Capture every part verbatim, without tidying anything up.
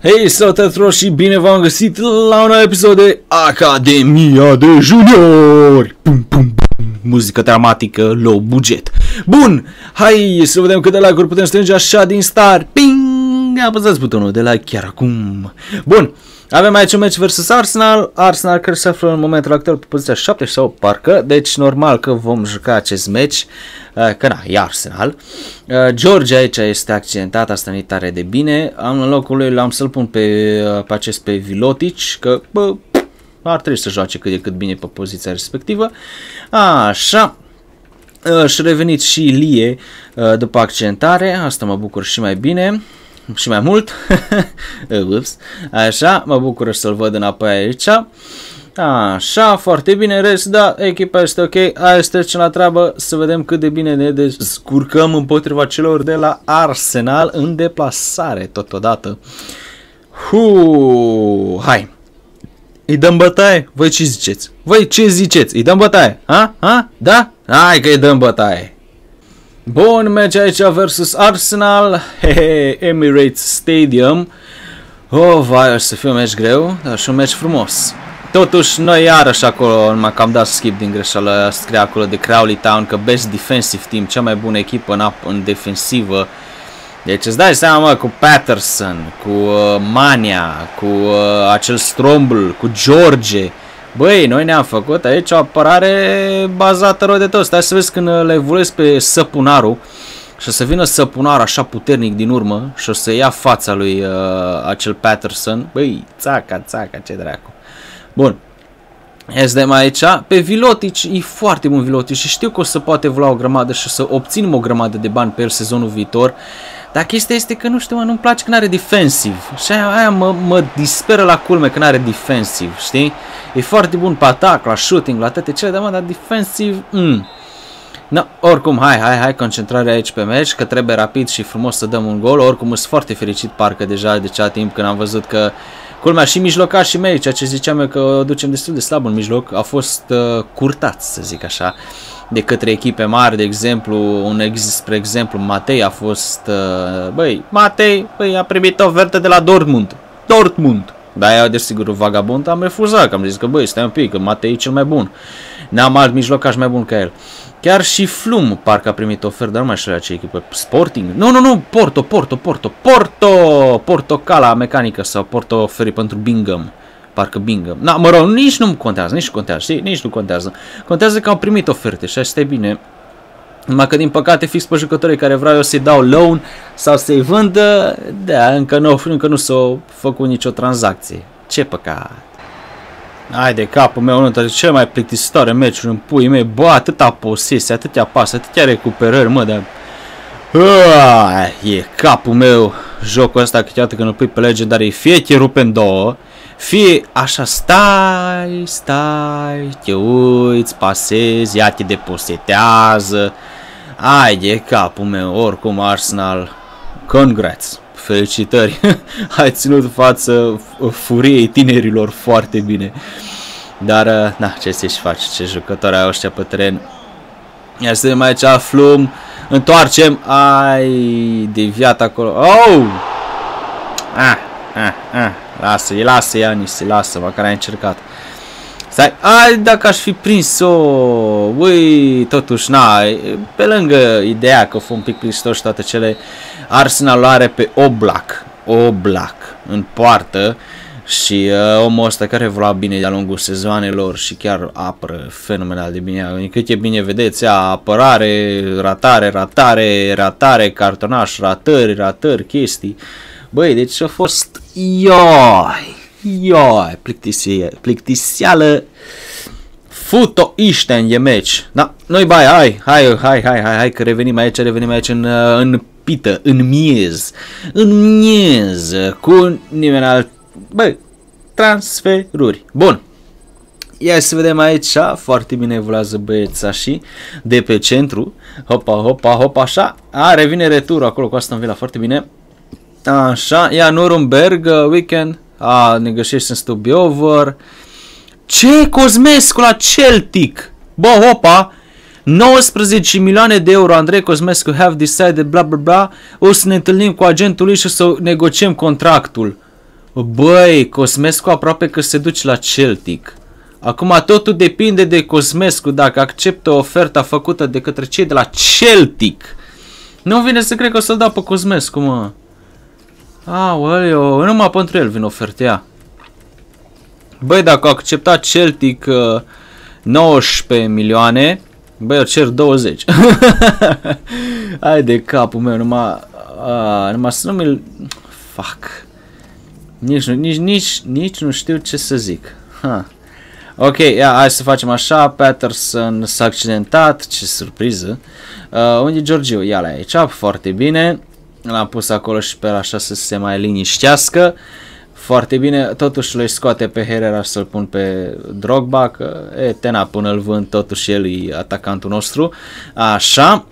Hei, salutare și bine v-am găsit la un episod de Academia de Juniori. Pum, pum, pum. Muzică dramatică, low buget. Bun, hai să vedem câte like-uri putem strânge așa din start. Ping! Apăsați butonul de like chiar acum. Bun, avem aici un match versus Arsenal. Arsenal care se află în momentul actual pe poziția șapte sau parcă. Deci normal că vom juca acest match. Că na, e Arsenal. George aici este accidentat, asta nu-i tare de bine. Am în locul lui, l-am să-l pun pe, pe acest pe Vilotic, că bă, ar trebui să joace cât de cât bine pe poziția respectivă. Așa. Și revenit și Lie după accidentare, asta mă bucur și mai bine. Și mai mult. Ups. Așa, mă bucur să-l văd înapoi aici. Așa, foarte bine, rest, da, echipa este ok, hai să trecem la treabă, să vedem cât de bine ne descurcăm împotriva celor de la Arsenal în deplasare totodată. Huu, hai, îi dăm bătaie? Voi ce ziceți? Voi ce ziceți? Îi dăm bătaie? Ha? Ha? Da? Hai că îi dăm bătaie. Bun, match aici versus Arsenal, hehe, Emirates Stadium. Oh, vai, o să fie un match greu, dar și un match frumos. Totuși, noi iarăși acolo, numai că am dat skip din greșeală, scrie acolo de Crawley Town, că best defensive team, cea mai bună echipă în, în defensivă. Deci îți dai seama, mă, cu Patterson, cu uh, Mania, cu uh, acel Stromble, cu George. Băi, noi ne-am făcut aici o apărare bazată rău de tot. Stai să vezi când le evoluezi pe Săpunaru și o să vină Săpunaru așa puternic din urmă și o să ia fața lui uh, acel Patterson. Băi, țaca, țaca, ce dracu. Bun, este mai aici, pe Vilotic, e foarte bun Vilotic și știu că o să poate evolua o grămadă și o să obținem o grămadă de bani pe el sezonul viitor, dar chestia este că nu știu, mă, nu-mi place că n-are defensiv și aia, aia mă, mă disperă la culme că n-are defensiv, știi? E foarte bun pe atac, la shooting, la toate cele, dar mă, dar defensiv, mm. No, oricum, hai, hai, hai, concentrare aici pe meci, că trebuie rapid și frumos să dăm un gol, oricum sunt foarte fericit parcă deja de cea timp când am văzut că culmea și mijlocașii mei, ceea ce ziceam eu că o ducem destul de slab în mijloc, a fost uh, curtați, să zic așa, de către echipe mari, de exemplu, un ex, spre exemplu, Matei a fost, uh, băi, Matei, băi, a primit o ofertă de la Dortmund, Dortmund, dar eu, desigur, vagabond, am refuzat, că am zis că, băi, stai un pic, că Matei e cel mai bun, n-am alt mijlocaș mai bun ca el. Chiar și Flum parcă a primit ofertă, dar nu mai știu la ce echipă. Sporting? Nu, nu, nu, Porto, Porto, Porto, Porto, Porto Cala Mecanică sau Porto oferi pentru Bingham. Parcă Bingham. Na, mă rog, nici nu contează, nici nu contează, știi? Nici nu contează. Contează că au primit oferte și asta e bine. Numai că din păcate fix pe jucătorii care vreau eu să-i dau loan sau să-i vând, da, încă nu, încă nu s-a făcut nicio tranzacție. Ce păcat. Hai de capul meu, nu, dar cel mai plictisitoare meciuri în puii mei, bă, atâta posesie, atâtea pase, atâtea recuperări, mă, dar... Uaa, e capul meu jocul ăsta, câteodată când îl pui pe legendary, fie te rupe în două, fie așa stai, stai, te uiți, pasezi, ia te deposetează, hai de capul meu, oricum Arsenal, congrats! Felicitări, ai ținut față furiei tinerilor foarte bine. Dar, na, ce să-și faci, ce jucători ai ăștia pe teren. Ia să vedem aici, Flum, întoarcem, ai deviat acolo. Oh! Ah, ah, ah, lasă-i, lasă-i, Ianis, lasă, măcar ai încercat. Stai, ai, dacă aș fi prins-o, ui, totuși, na, pe lângă ideea că fă un pic plistoși toate cele, Arsenal are pe Oblak, Oblak în poartă și uh, omul ăsta care evolua bine de-a lungul sezoanelor și chiar apără fenomenal de bine. Cât e bine, vedeți, ea, apărare, ratare, ratare, ratare, cartonaș, ratări, ratări, chestii. Băi, deci a fost, ioi! Ioi, plictiseală, futo ișten e meci. Da, noi bai, hai, hai, hai, hai, hai, hai, că revenim aici, revenim aici în, în pită, în miez, în miez, cu nimeni alt, băi, transferuri. Bun, ia să vedem aici, foarte bine evoluează băieța și de pe centru, hopa, hopa, hopa, așa, a, revine returul acolo cu Aston Villa, foarte bine, așa, ia Nuremberg, weekend. A, negotiations to be over. Ce? Cosmescu la Celtic? Bă, hopa, nouăsprezece milioane de euro, Andrei Cosmescu have decided, bla bla bla. O să ne întâlnim cu agentul lui și să negociem contractul. Băi, Cosmescu aproape că se duce la Celtic. Acum totul depinde de Cosmescu dacă acceptă oferta făcută de către cei de la Celtic. Nu vine să cred că o să-l dau pe Cosmescu, mă. Aoleu, numai pentru el vin ofertea. Băi, dacă a acceptat Celtic uh, nouăsprezece milioane, băi, eu cer douăzeci. Hai de capul meu, numai, uh, numai să nu mi-l... Fuck. Nici nu, nici, nici, nici nu știu ce să zic. Ha. Ok, ia, hai să facem așa. Patterson s-a accidentat. Ce surpriză. Uh, unde e Georgiu? Ia la aici. Foarte bine. L-am pus acolo și pe așa să se mai liniștească. Foarte bine. Totuși îl scoate pe Herrera să-l pun pe Drogba. Că e tena până îl vând. Totuși el e atacantul nostru. Așa.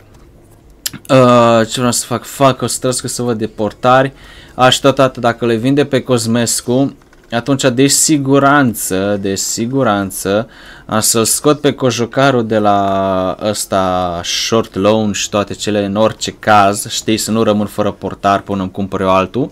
Uh, ce vreau să fac? Fac o străscă să văd deportari. Aș totodată dacă le vinde pe Cosmescu, atunci de siguranță, de siguranță, am să-l scot pe cojocarul de la ăsta short loan și toate cele în orice caz, știi, să nu rămân fără portar până îmi cumpăr eu altul.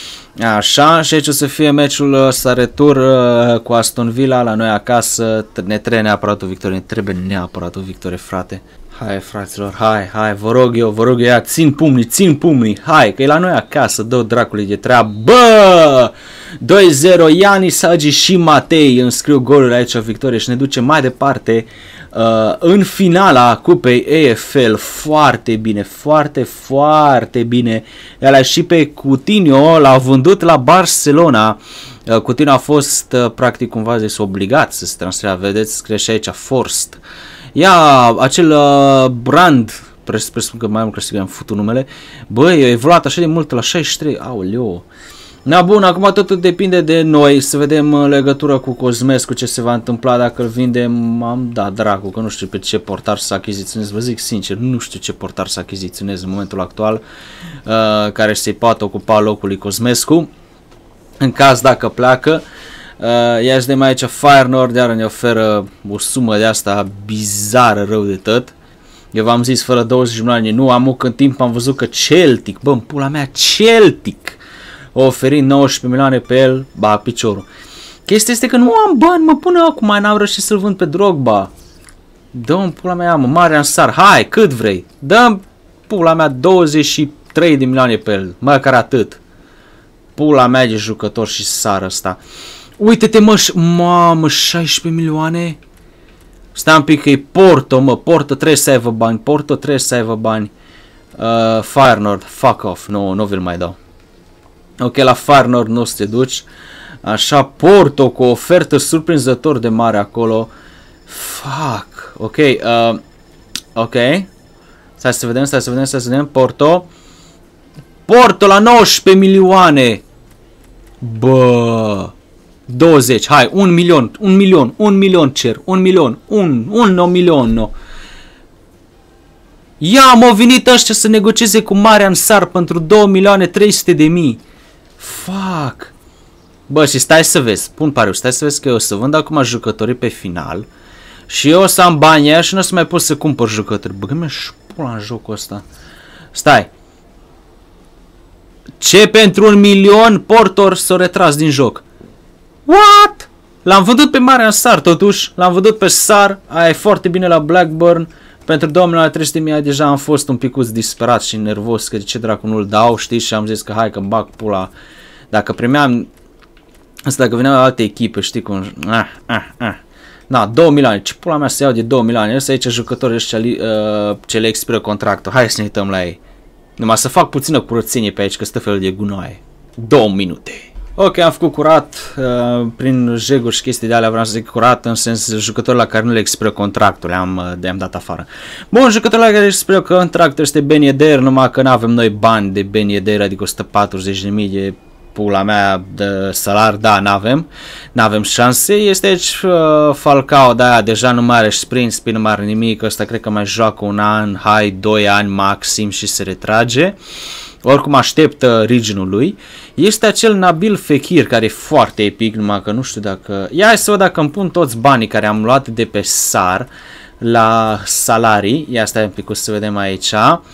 Așa, și aici o să fie meciul ăsta retur uh, cu Aston Villa la noi acasă. Ne trebuie neapărat o victorie, ne trebuie neapărat o victorie, frate. Hai, fraților, hai, hai, vă rog eu, vă rog eu, ia, țin pumnii, țin pumnii, hai, că e la noi acasă, dă dracului de treabă, bă! doi zero, Ianis, Hagi și Matei înscriu golul aici, o victorie și ne duce mai departe uh, în finala Cupei A F L, foarte bine, foarte, foarte bine, ăla și pe Coutinho l-a vândut la Barcelona. uh, Coutinho a fost uh, practic cumva zis obligat să se transfera, vedeți, scrie și aici, forced. Ia, acel uh, brand, presupun că mai am crezut că am făcut numele, băi, a evoluat așa de mult la șaizeci și trei, aoleo. Na bun, acum totul depinde de noi, să vedem în legătură cu Cosmescu ce se va întâmpla dacă îl vindem, am dat dracu, că nu știu pe ce portar să achiziționez, vă zic sincer, nu știu ce portar să achiziționez în momentul actual, uh, care să-i poată ocupa locul lui Cosmescu, în caz dacă pleacă. Uh, Ia de mai aici Feyenoord, iar ne oferă o sumă de asta bizară rău de tot. Eu v-am zis fără douăzeci milioane, nu am în timp am văzut că Celtic, bă, în pula mea, Celtic a oferit nouăsprezece milioane pe el, ba, piciorul. Chestia este că nu am bani, mă, până acum n-am reușit să-l vând pe Drogba. Dă-mi pula mea, mă, Marian Sarr, hai, cât vrei, dă-mi pula mea douăzeci și trei de milioane pe el, măcar atât. Pula mea de jucător și Sarr ăsta. Uite-te, mă, mamă, șaisprezece milioane. Stai un pic că e Porto, mă, Porto trebuie să aibă bani, Porto trebuie să aibă bani. Uh, Feyenoord, fuck off, nu, nu vi-l mai dau. Ok, la Feyenoord nu o să te duci. Așa, Porto cu o ofertă surprinzător de mare acolo. Fuck, ok, uh, ok. Stai să vedem, stai să vedem, stai să vedem, Porto. Porto la nouăsprezece milioane. Bă... douăzeci, hai, un milion, un milion, un milion cer, un milion, un, un, no, milion, no. Ia, m-au venit ăștia să negocieze cu Marian Sarr pentru două milioane trei sute de mii. Fuck. Bă, și stai să vezi, pun pariu, stai să vezi că eu o să vând acum jucătorii pe final și eu o să am banii aia și nu o să mai pot să cumpăr jucători. Băgă-mi și pula în jocul ăsta. Stai. Ce pentru un milion Portor s-a retras din joc? What? L-am vândut pe Marian Sarr totuși, l-am vândut pe Sarr, aia e foarte bine la Blackburn, pentru două milioane trei sute de mii deja am fost un picuț disperat și nervos că de ce dracu nu-l dau, știi, și am zis că hai că bag pula, dacă primeam, asta dacă veneau alte echipe, știi cum, ah, ah, ah. Na, două milioane, ce pula mea să iau de două milioane, ăsta aici jucătorii ăștia uh, ce le expiră contractul, hai să ne uităm la ei, numai să fac puțină curățenie pe aici că stă felul de gunoaie, două minute. Ok, am făcut curat, uh, prin jeguri și chestii de alea vreau să zic curat, în sens jucători la care nu le expiră contractul, le-am de am dat afară. Bun, jucătorul la care expiră contractul este Ben Yedder, numai că nu avem noi bani de Ben Yedder, adică o sută patruzeci de mii de pula mea de salar, da, n-avem, n-avem șanse. Este aici uh, Falcao, da, deja nu mai are sprint, spin, nu mai are nimic, ăsta cred că mai joacă un an, hai, doi ani maxim și se retrage. Oricum așteptă regionul lui. Este acel Nabil Fekir care e foarte epic, numai că nu știu dacă... Ia hai să văd dacă îmi pun toți banii care am luat de pe Sarr la salarii. Ia stai un pic să vedem aici.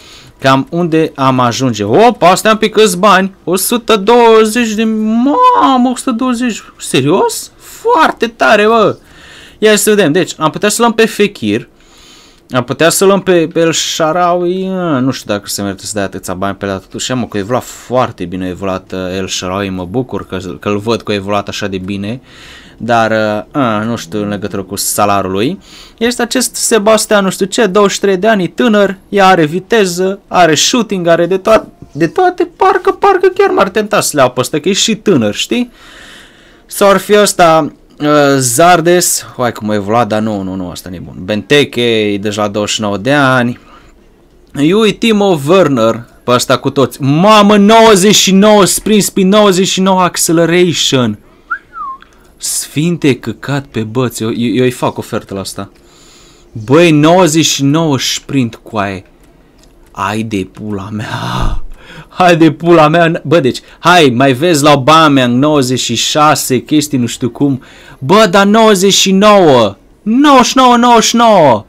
cam unde am ajunge. Opa, astea am pe câți bani? o sută douăzeci de... Mamă, o sută douăzeci. Serios? Foarte tare, bă. Ia să vedem. Deci, am putea să luăm pe Fekir. Am putea să luăm pe, pe El Shaarawy. Nu știu dacă se merită să dea atâția bani pe la totuși. Mă, că a evoluat foarte bine. A evoluat El Shaarawy. Mă bucur că, că îl văd că a evoluat așa de bine. Dar a, nu știu în legătură cu salariul lui. Este acest Sebastian, nu știu ce, douăzeci și trei de ani, tânăr, ea are viteză, are shooting, are de, to de toate, parcă, parcă chiar m-ar tenta să le iau pe ăsta, că e și tânăr, știi? Sau ar fi ăsta uh, Zardes, hai cum a evoluat, dar nu, nu, nu, asta nu e bun. Benteke, e deja douăzeci și nouă de ani. Iui Timo Werner, pe ăsta cu toți. Mamă, nouăzeci și nouă sprint speed, nouăzeci și nouă acceleration. Sfinte căcat pe băți, eu, eu îi fac ofertă la asta. Băi, nouăzeci și nouă sprint, coaie. Ai de pula mea. Hai de pula mea. Bă, deci, hai, mai vezi la Aubameyang nouăzeci și șase, chestii nu știu cum. Bă, dar nouăzeci și nouă. nouăzeci și nouă, nouăzeci și nouă.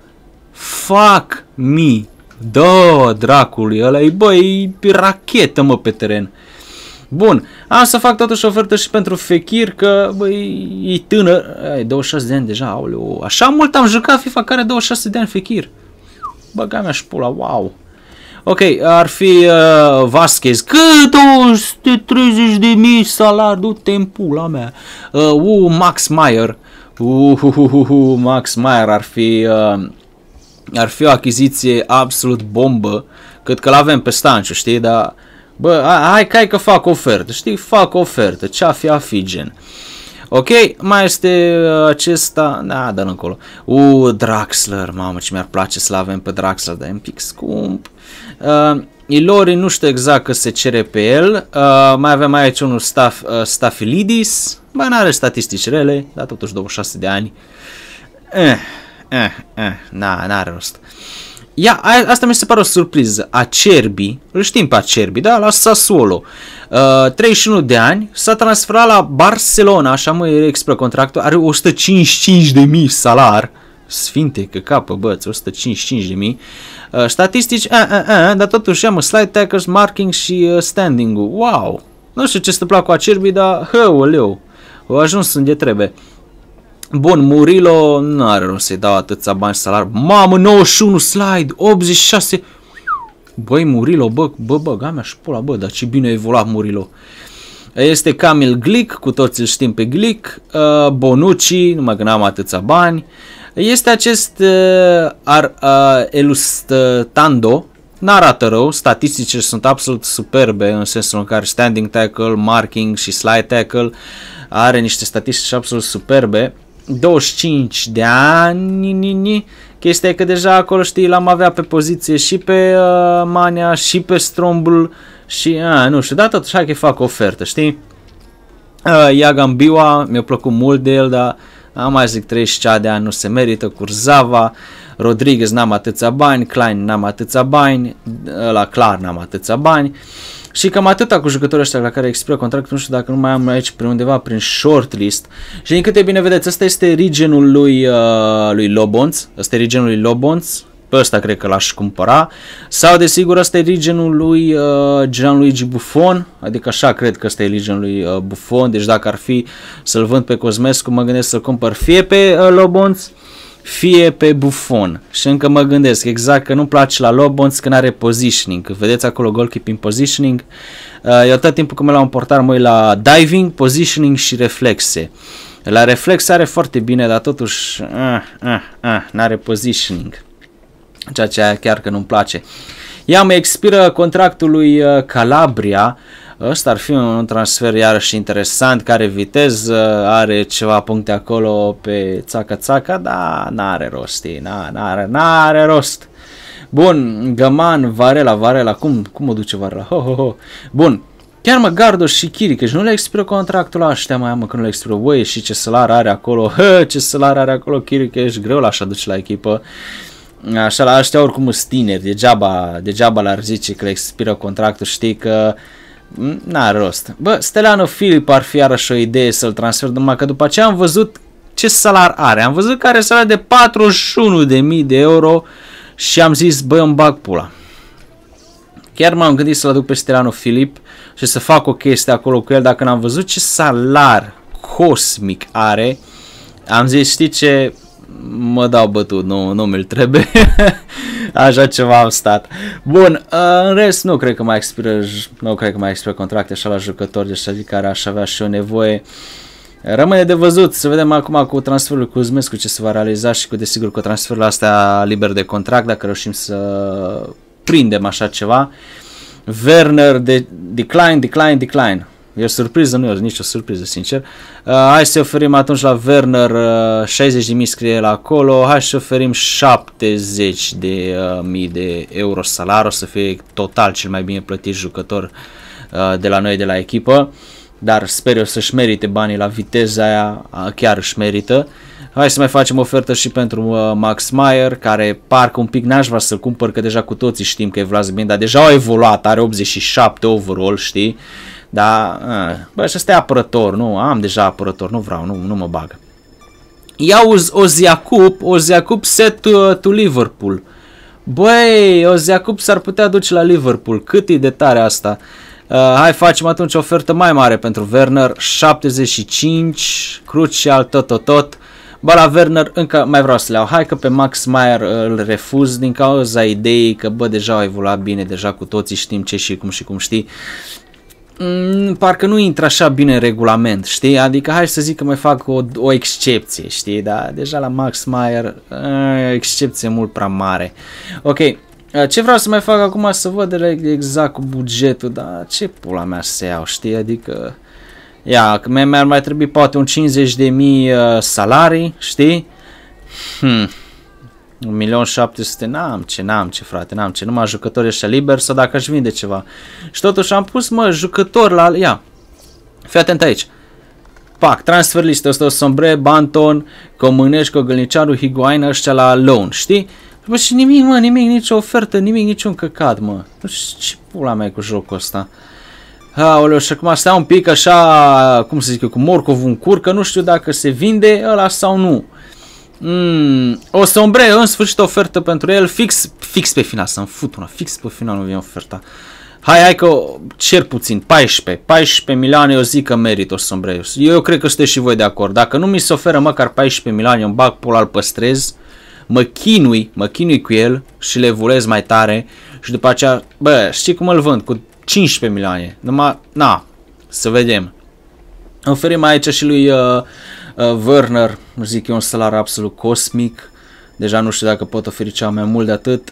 Fuck me. Da, dracului, ăla-i, băi, e rachetă, mă, pe teren. Bun, am să fac totuși ofertă și pentru Fekir, că băi, e tânăr, ai douăzeci și șase de ani deja, aoleu, așa mult am jucat FIFA care are douăzeci și șase de ani Fekir. Băga mea și pula, wow. Ok, ar fi uh, Vasquez, cât o sută treizeci de mii salari, du-te în pula mea. Uh, uh, Max Meyer, uh, uh, uh, uh, uh, Max Meyer ar fi, uh, ar fi o achiziție absolut bombă, cât că l-avem pe Stanciu, știi, dar... Bă, hai, hai că fac ofertă, știi? Fac ofertă, ce-a fi a fi gen. Ok, mai este acesta, da, dă-l încolo. U, Draxler, mamă, ce mi-ar place să-l avem pe Draxler, dar e un pic scump. Uh, Ilori, nu știu exact că se cere pe el. Uh, mai avem aici unul Staf, uh, Stafilidis, bă, n-are statistici rele, dar totuși douăzeci și șase de ani. Eh, eh, eh, na, n-are rost. Ia, asta mi se pare o surpriză. Acerbi, îl știm pe Acerbi, da? La Sassuolo. Uh, treizeci și unu de ani, s-a transferat la Barcelona, așa mă expiră contractul, are o sută cincizeci și cinci de mii salar. Sfinte, că capă, băți, o sută cincizeci și cinci de mii. Uh, statistici, uh, uh, uh, dar totuși am slide tackles, marking și uh, standing-ul. Wow! Nu știu ce se întâmplă cu Acerbi, dar hăuleu, au ajuns unde trebuie. Bun, Murilo, nu are rost să-i dau atâția bani salar. Mamă, nouăzeci și unu slide, optzeci și șase. Băi, Murilo, bă, bă, bă, gamea și pula, bă, dar ce bine a evoluat Murilo. Este Kamil Glick, cu toți îl știm pe Glick. Uh, Bonucci, numai că n-am atâția bani. Este acest uh, Ar, uh, Elustando. N-arată rău, statisticile sunt absolut superbe în sensul în care standing tackle, marking și slide tackle. Are niște statistici absolut superbe. douăzeci și cinci de ani. Chestia e că deja acolo, știi, l-am avea pe poziție și pe uh, Mania și pe Strombul și, uh, nu știu, dar totuși hai că fac ofertă, știi? Uh, Iagan Biwa, mi-a plăcut mult de el, dar am mai zic treizeci de ani nu se merită. Curzava, Rodriguez n-am atâția bani, Klein n-am atâția bani, ăla clar n-am atâția bani. Și cam atâta cu jucătorii ăștia la care expiră contractul, nu știu dacă nu mai am aici prin undeva, prin shortlist. Și din câte bine vedeți, ăsta este regionul lui, uh, lui Lobonț, ăsta e regionul lui Lobonț, pe ăsta cred că l-aș cumpăra. Sau desigur ăsta e regionul lui uh, Gianluigi Buffon, adică așa cred că ăsta e regionul lui uh, Buffon, deci dacă ar fi să-l vând pe Cosmescu, mă gândesc să-l cumpăr fie pe uh, Lobonț, fie pe Buffon. Și încă mă gândesc exact că nu-mi place la Lobonț că n-are positioning. Vedeți acolo goalkeeping positioning. Uh, eu tot timpul când mă la un portar mă uit la diving, positioning și reflexe. La reflex are foarte bine, dar totuși uh, uh, uh, n-are positioning. Ceea ce chiar că nu-mi place. Ia mă expiră contractul lui uh, Calabria. Ăsta ar fi un transfer iarăși interesant, care viteză, are ceva puncte acolo pe țaca-țaca, dar n-are rost, n-are, n-are rost. Bun, Găman, Varela, Varela, cum, cum o duce Varela? Ho, ho, ho. Bun, chiar mă Gardos și Chiricheș, nu le expiră contractul ăla, știa mai amă că nu le expiră, băi, și ce salar are acolo, hă, ce salar are acolo Chiricheș, greu l-aș aduce la echipă. Așa, la ăștia oricum sunt tineri, degeaba, degeaba l-ar zice că le expiră contractul, știi că n-are rost. Bă, Steliano Filip ar fi iarăși o idee să-l transfer, numai că după aceea am văzut ce salar are. Am văzut că are salar de patruzeci și unu de mii de euro și am zis, bă, îmi bag pula. Chiar m-am gândit să-l aduc pe Stelano Filip și să fac o chestie acolo cu el, dacă n-am văzut ce salar cosmic are, am zis, știi ce, mă dau bătut, nu, nu mi-l trebuie, așa ceva am stat. Bun, în rest nu cred că mai expiră, nu cred că mai expiră contracte așa la jucători, deci adică care aș avea și eu nevoie. Rămâne de văzut, să vedem acum cu transferul Cuzmescu ce se va realiza și cu desigur cu transferul astea liber de contract, dacă reușim să prindem așa ceva. Werner de decline, decline, decline. E o surpriză? Nu e nicio surpriză, sincer. Uh, hai să oferim atunci la Werner uh, șaizeci de mii scrie la acolo. Hai să oferim șaptezeci de mii de euro salar. O să fie total cel mai bine plătit jucător uh, de la noi, de la echipă. Dar sper eu să-și merite banii la viteza aia, uh, chiar își merită. Hai să mai facem ofertă și pentru uh, Max Meyer, care parcă un pic n-aș vrea să-l cumpăr, că deja cu toții știm că evoluează bine, dar deja a evoluat, are optzeci și șapte overall, știi? Dar, bă, și ăsta e apărător, nu, am deja apărător, nu vreau, nu, nu mă bagă. Ia Oziacup, Oziacup set to, to Liverpool. Băi, Oziacup s-ar putea duce la Liverpool, cât e de tare asta. Uh, hai facem atunci o ofertă mai mare pentru Werner, șaptezeci și cinci, crucial, tot, tot, tot. Bă, la Werner încă mai vreau să le iau. Hai că pe Max Meyer îl refuz din cauza ideii că, bă, deja au evoluat bine, deja cu toții știm ce și cum și cum știi. Mm, parcă nu intră așa bine în regulament, știi? Adică hai să zic că mai fac o, o excepție, știi? Dar deja la Max Meyer, o excepție mult prea mare. Ok, ce vreau să mai fac acum, să văd exact cu bugetul, dar ce pula mea să iau, știi? Adică, ia, că mi-ar mai trebui poate un cincizeci de mii uh, salarii, știi? Hmm. un milion șapte sute, n-am ce, n-am ce, frate, n-am ce, numai jucători ăștia liberi sau dacă aș vinde ceva. Și totuși am pus, mă, jucători la, ia, fii atent aici. Pac, transfer listă, ăsta o Sombre, Banton, Comânești, Gălniciaru, Higuain, ăștia la loan, știi? Bă, și nimic, mă, nimic, nicio ofertă, nimic, niciun căcat, mă. Nu știu ce pula mea e cu jocul ăsta. Aoleu, și acum stai un pic așa, cum să zic eu, cu morcov în cur, că nu știu dacă se vinde ăla sau nu. Mm, o Sombre, în sfârșit ofertă pentru el, fix, fix pe final, să-mi fut una, fix pe final nu vine oferta. Hai, hai că cer puțin, paisprezece, paisprezece milioane, eu zic că merită o Sombre. Eu, eu cred că sunteți și voi de acord. Dacă nu mi se oferă măcar paisprezece milioane, eu îmi bag pula, îl păstrez, mă chinui, mă chinui cu el și le evoluez mai tare și după aceea, bă, știi cum îl vând? Cu cincisprezece milioane, numai, na, să vedem. Oferim aici și lui uh, uh, Werner, zic eu, un salar absolut cosmic. Deja nu știu dacă pot oferi cea mai mult de atât.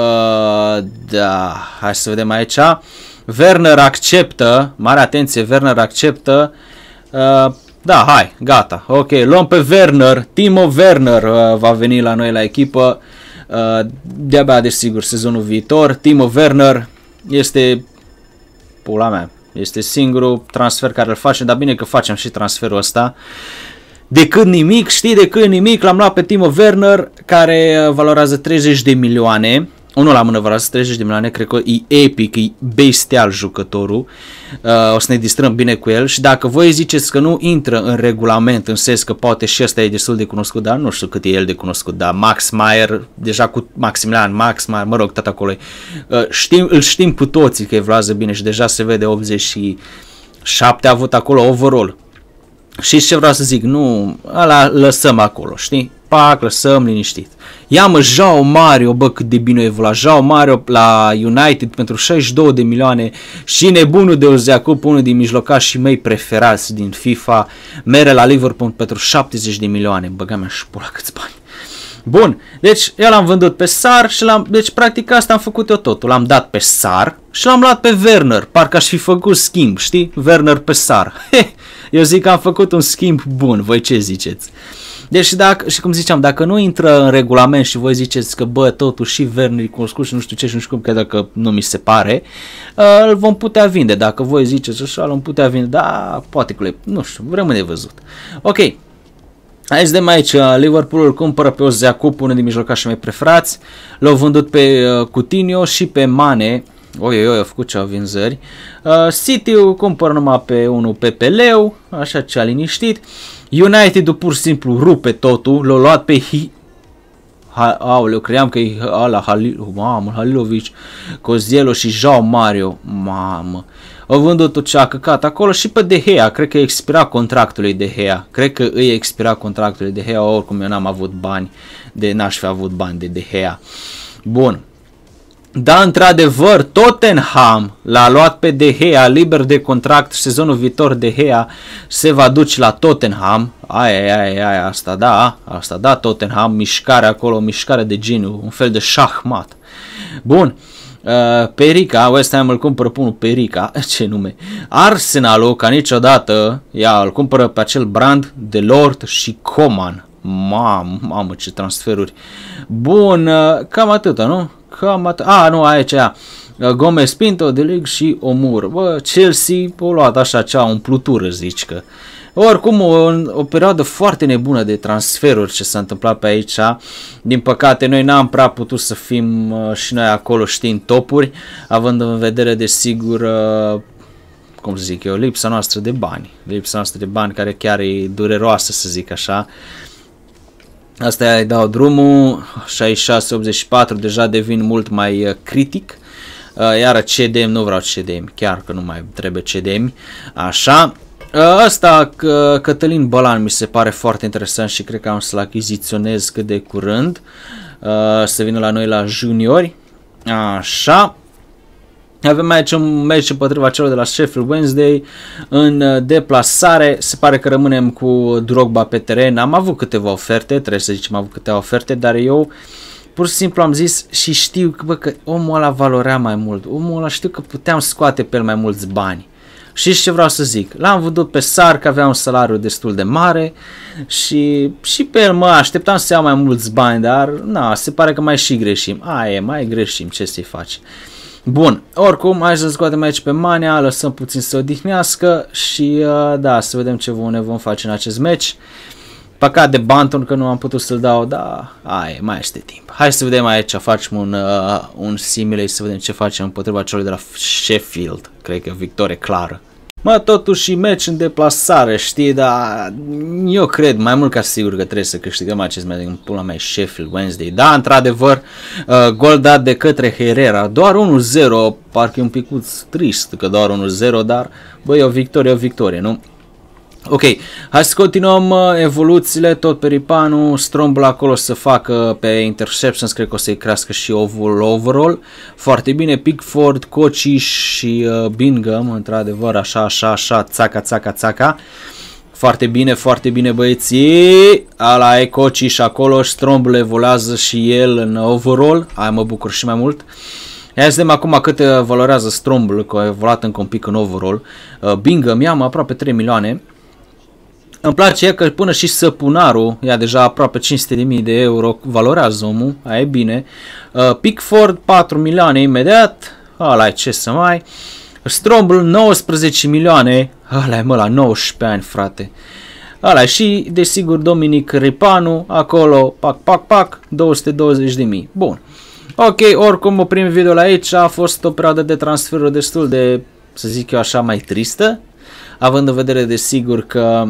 Uh, da, hai să vedem aici. Werner acceptă, mare atenție, Werner acceptă. Uh, da, hai, gata, ok, luăm pe Werner, Timo Werner uh, va veni la noi la echipă. Uh, de-abia, desigur, sezonul viitor. Timo Werner este, pula mea, este singurul transfer care îl facem, dar bine că facem și transferul ăsta. Decât nimic, știi, decât nimic, l-am luat pe Timo Werner, care valorează treizeci de milioane. Unul la mână valorează treizeci de milioane, cred că e epic, e bestial jucătorul. Uh, o să ne distrăm bine cu el și dacă voi ziceți că nu intră în regulament, în sens că poate și ăsta e destul de cunoscut, dar nu știu cât e el de cunoscut, dar Max Meyer, deja cu Maximilian, Max Meyer, mă rog, tot acolo, uh, știm, îl știm cu toții că evoluează bine și deja se vede optzeci și șapte a avut acolo overall. Și ce vreau să zic, nu, ăla lăsăm acolo, știi? Pac, lăsăm liniștit. Ia mă, João Mario, bă, cât de bine evolua. João Mario la United pentru șaizeci și două de milioane și nebunul de Oziacup, unul din mijlocașii mei preferați din FIFA, mere la Liverpool pentru șaptezeci de milioane. Băga mea și pula câți bani. Bun, deci eu l-am vândut pe Sar și l-am, deci practic asta am făcut eu totul. L-am dat pe Sar și l-am luat pe Werner, parcă aș fi făcut schimb, știi? Werner pe Sar. Eu zic că am făcut un schimb bun, voi ce ziceți? Deci, dacă, și cum ziceam, dacă nu intră în regulament și voi ziceți că, bă, totuși și Werner e cunoscut și nu știu ce și nu știu cum, că dacă nu mi se pare, îl vom putea vinde. Dacă voi ziceți așa, îl vom putea vinde, da, poate că le, nu știu, rămâne văzut. Ok, hai să vedem aici, Liverpool îl cumpără pe Oziacup, unul din mijlocașii mei preferați, l-au vândut pe Coutinho și pe Mane. Oi, oi, oi, au făcut ceva vânzări. Uh, City-ul cumpără numai pe unul pe Peleu, așa ce a liniștit. United-ul pur și simplu rupe totul, l-a luat pe Hi... Ha, aoleu, credeam că e ăla, Halil, mamă, Halilovic, Cozielo și João Mario, mamă. Au vândut tot ce a căcat acolo și pe De Gea, cred că expira contractul lui De Gea, cred că îi expira contractul lui De Gea, oricum eu n-am avut bani, de n-aș fi avut bani de De Gea. Bun. Da, într-adevăr, Tottenham l-a luat pe De Gea, liber de contract, sezonul viitor De Gea se va duce la Tottenham, aia, aia, aia, asta da, asta da, Tottenham, mișcare acolo, mișcare de geniu, un fel de șahmat. Bun, uh, Perica, West Ham îl cumpără pe unul Perica, ce nume, Arsenalul, ca niciodată, ia, îl cumpără pe acel brand de Lord și Coman, mamă, mamă, ce transferuri. Bun, uh, cam atâta, nu? Cam atât. A, nu, aici ea. Gomez, Pinto, De Ligt și Omur. Bă, Chelsea a luat așa cea umplutură, zici că. Oricum, o, o perioadă foarte nebună de transferuri ce s-a întâmplat pe aici. Din păcate, noi n-am prea putut să fim uh, și noi acolo știind topuri, având în vedere, desigur, uh, cum să zic eu, lipsa noastră de bani. Lipsa noastră de bani care chiar e dureroasă, să zic așa. Asta îi dau drumul, șaizeci și șase optzeci și patru, deja devin mult mai uh, critic, uh, iar C D M, nu vreau C D M, chiar că nu mai trebuie C D M, așa. Uh, asta, uh, Cătălin Bălan, mi se pare foarte interesant și cred că am să-l achiziționez cât de curând, uh, să vină la noi la juniori, așa. Avem aici un meci împotriva celor de la Sheffield Wednesday în deplasare. Se pare că rămânem cu Drogba pe teren. Am avut câteva oferte, trebuie să zicem, am avut câteva oferte, dar eu pur și simplu am zis și știu că, bă, că omul ăla valorea mai mult. Omul ăla știu că puteam scoate pe el mai mulți bani. Știți ce vreau să zic? L-am văzut pe Sar, că avea un salariu destul de mare și, și pe el mă așteptam să iau mai mulți bani, dar na, se pare că mai și greșim. Aia e, mai greșim, ce să-i faci? Bun, oricum, hai să scoatem aici pe Manea, lăsăm puțin să odihnească și uh, da, să vedem ce ne vom face în acest meci. Păcat de Banton că nu am putut să-l dau, dar ai, mai este timp. Hai să vedem aici, facem un, uh, un simile, să vedem ce facem împotriva celor de la Sheffield. Cred că victorie clară. Mă, totuși meci în deplasare, știi, dar eu cred mai mult ca sigur că trebuie să câștigăm acest meci în pula mea Sheffield Wednesday. Da, într-adevăr, uh, gol dat de către Herrera, doar unu zero, parcă e un picuț trist că doar unu zero, dar băi, o victorie, o victorie, nu? Ok, hai să continuăm uh, evoluțiile, tot Peripanu, Stromble acolo să facă pe interceptions, cred că o să-i crească și overall, foarte bine, Pickford, Kochi și uh, Bingham, într-adevăr, așa, așa, așa, țaca, țaca, țaca, foarte bine, foarte bine băieții, ala e Kochi și acolo, Stromble evoluează și el în overall, hai mă bucur și mai mult. Hai să vedem acum cât valorează Stromble, că a evoluat încă un pic în overall, uh, Bingham, ia-mă aproape trei milioane. Îmi place că până și Săpunarul, ia deja aproape cinci sute de mii de euro, valorează omul, aia e bine. Uh, Pickford, patru milioane imediat, ăla e ce să mai. Stromble, nouăsprezece milioane, ăla e mă la nouăsprezece ani, frate. Ăla și, desigur, Dominic Ripanu, acolo, pac, pac, pac, două sute douăzeci de mii. Bun. Ok, oricum oprim videoul aici, a fost o perioadă de transferuri destul de, să zic eu așa, mai tristă. Având în vedere, desigur, că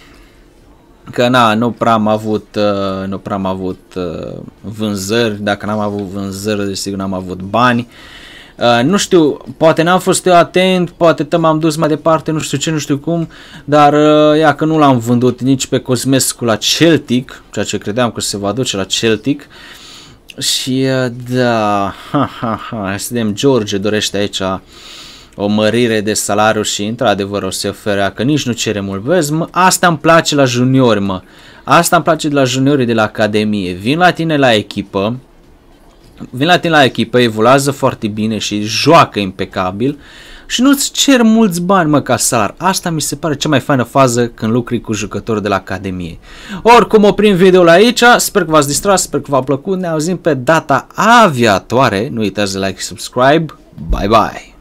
că na, nu prea am avut, uh, nu prea am avut uh, vânzări, dacă n-am avut vânzări, desigur n-am avut bani. Uh, nu știu, poate n-am fost eu atent, poate m-am dus mai departe, nu știu ce, nu știu cum, dar uh, ia că nu l-am vândut nici pe Cosmescu la Celtic, ceea ce credeam că se va duce la Celtic. Și uh, da, ha, ha, ha, hai să vedem, George dorește aici o mărire de salariu și într-adevăr o să ofere, că nici nu cere mult. Vezi, mă, asta îmi place la juniori, mă. Asta îmi place de la juniorii de la Academie. Vin la tine la echipă, vin la tine la echipă, evoluează foarte bine și joacă impecabil și nu-ți cer mulți bani, mă, ca salar. Asta mi se pare cea mai faină fază când lucri cu jucători de la Academie. Oricum, oprim videoul aici, sper că v-ați distrat, sper că v-a plăcut, ne auzim pe data aviatoare. Nu uitați de like și subscribe. Bye bye!